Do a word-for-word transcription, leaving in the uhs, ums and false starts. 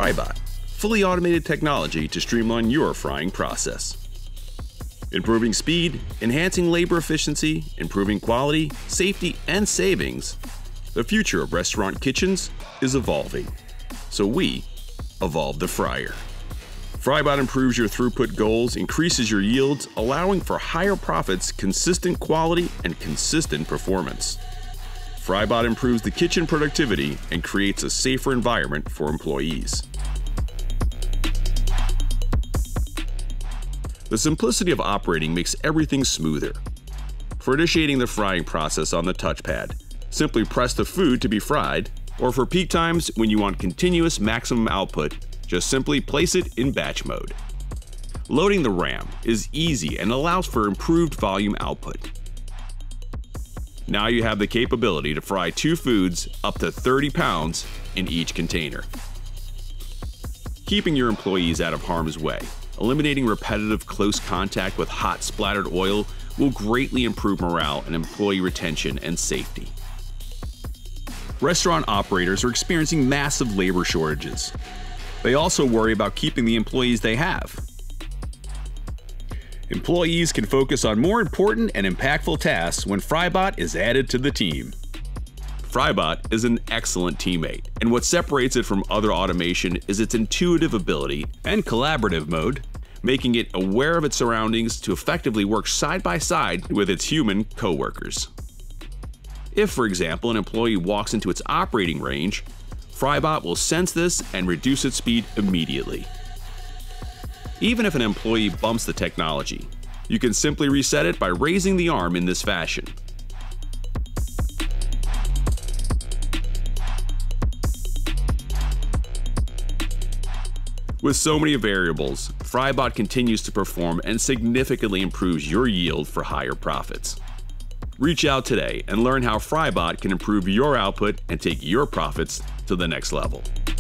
FryBot, fully automated technology to streamline your frying process. Improving speed, enhancing labor efficiency, improving quality, safety, and savings. The future of restaurant kitchens is evolving. So we evolved the fryer. FryBot improves your throughput goals, increases your yields, allowing for higher profits, consistent quality, and consistent performance. FryBot improves the kitchen productivity and creates a safer environment for employees. The simplicity of operating makes everything smoother. For initiating the frying process on the touchpad, simply press the food to be fried, or for peak times when you want continuous maximum output, just simply place it in batch mode. Loading the RAM is easy and allows for improved volume output. Now you have the capability to fry two foods up to thirty pounds in each container. Keeping your employees out of harm's way, eliminating repetitive close contact with hot splattered oil will greatly improve morale and employee retention and safety. Restaurant operators are experiencing massive labor shortages. They also worry about keeping the employees they have. Employees can focus on more important and impactful tasks when FryBot is added to the team. FryBot is an excellent teammate, and what separates it from other automation is its intuitive ability and collaborative mode, making it aware of its surroundings to effectively work side by side with its human coworkers. If, for example, an employee walks into its operating range, FryBot will sense this and reduce its speed immediately. Even if an employee bumps the technology, you can simply reset it by raising the arm in this fashion. With so many variables, FryBot continues to perform and significantly improves your yield for higher profits. Reach out today and learn how FryBot can improve your output and take your profits to the next level.